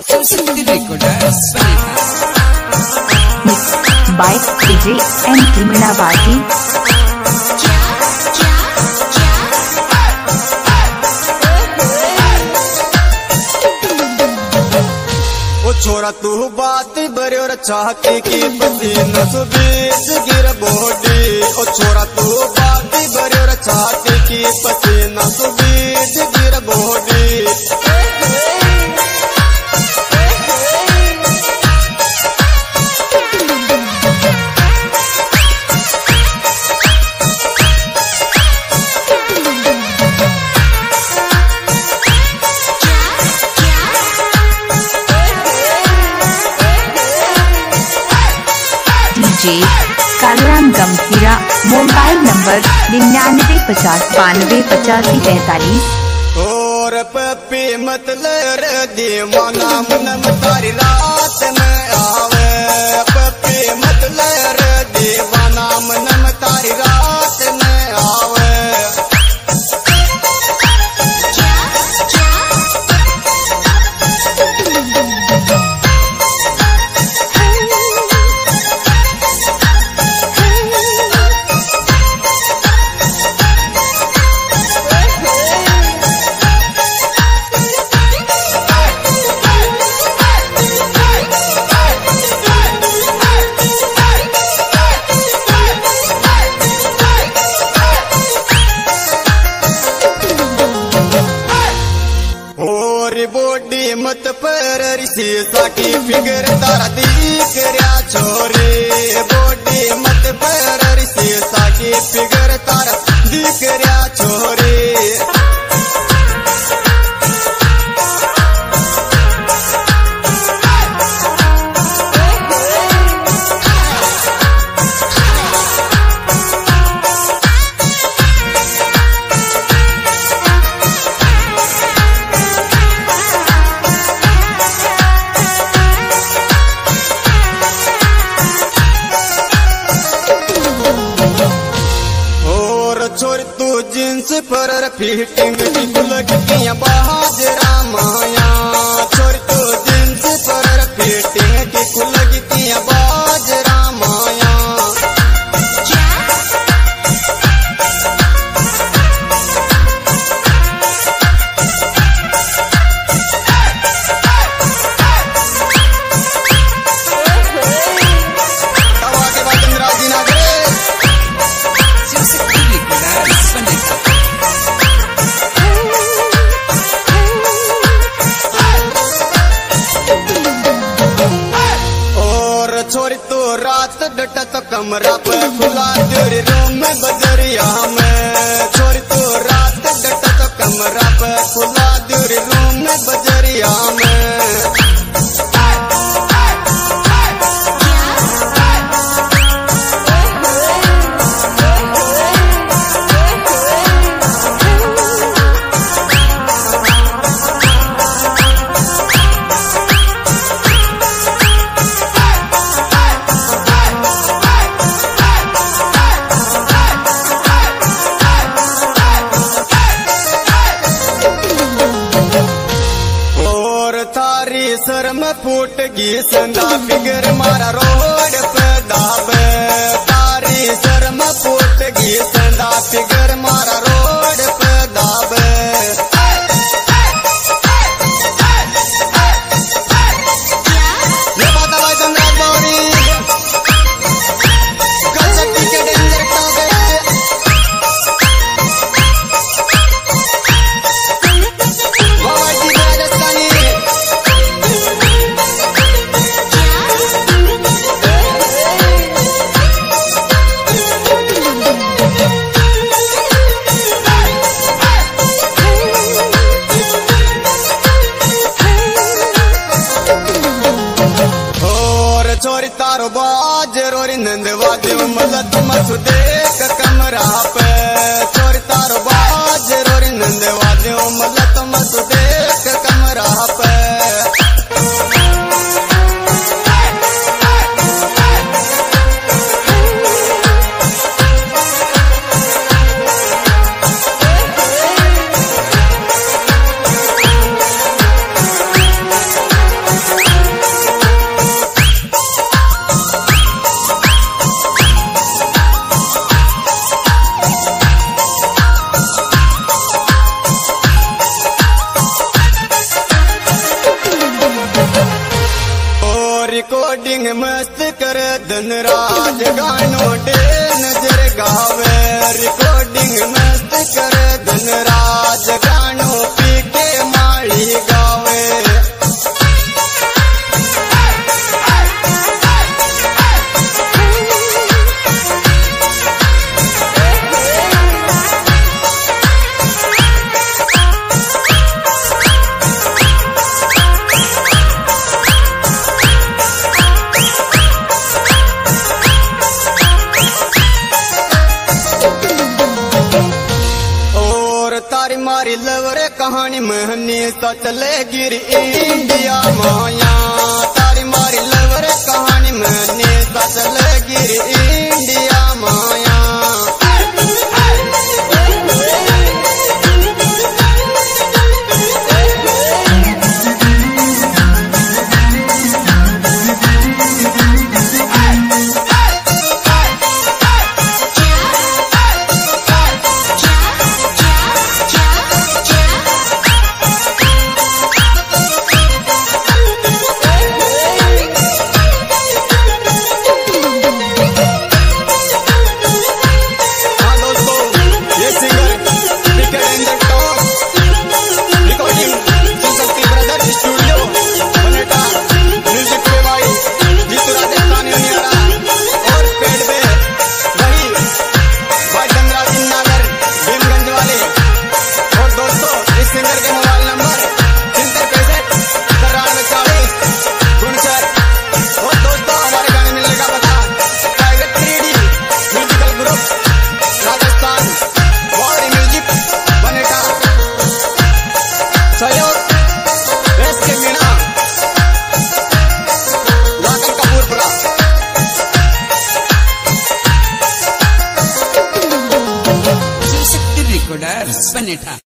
by DJ and Kriminavati. ओ छोरा तू बात बरियोर चाहती की पसीना सुबीज गिर बोडी। ओ छोरा तू बात बरियोर चाहती की पसीना सुबीज गिर बोडी। कालराम गंभीरा मोबाइल नंबर 9950928543। और पप्पी मतलब दीवाना मन तारी रात में आवे। पप्पी मतलब दीवाना मन तारी रात में आवे। बोडी मत पर शीशा की फिगर तारा दिख रहा छोरी। बोडी मत पर शीशा की फिगर तारा दिख रहा छोरी। छोर तू जींस पर फिटिंग की लगतियां बाजरा माया। छोर तू जींस पर फिटिंग की लगतियां बाजरा माया। छोरी तो रात डटा तो कमरा पे खुला तेरे रूम में बजरिया में। छोरी तो रात डटा तो कमरा पे खुला तेरे रूम में बजरिया में। सर में फूट गी संदा फिगर मारा रोड पे दाबे। तारी सर में फूट गी संदा फिगर मारा रोड पे दाबे। ये बात भाई चंद्रा गौरी कल शक्ति के डेंजर का गए। बाबा जी राजस्थानी छोरी तारो बाज रोरी नंद वाद्यो मदद मत देख कमरा पे। छोरी तारो बाज रोरी नंद वाद्यो मदद मत देख कमरा पे। रिकॉर्डिंग मस्त कर धनराज गानो डे नजर गावे रिकॉर्डिंग मस्त कर धनराज गानो पी के माड़ी गावे तारी मारी लवरे कहानी महनी सचले गिर इंडिया माया तारी मारी लवरे कहानी महनी सचले गिर इंडिया माया Bennett.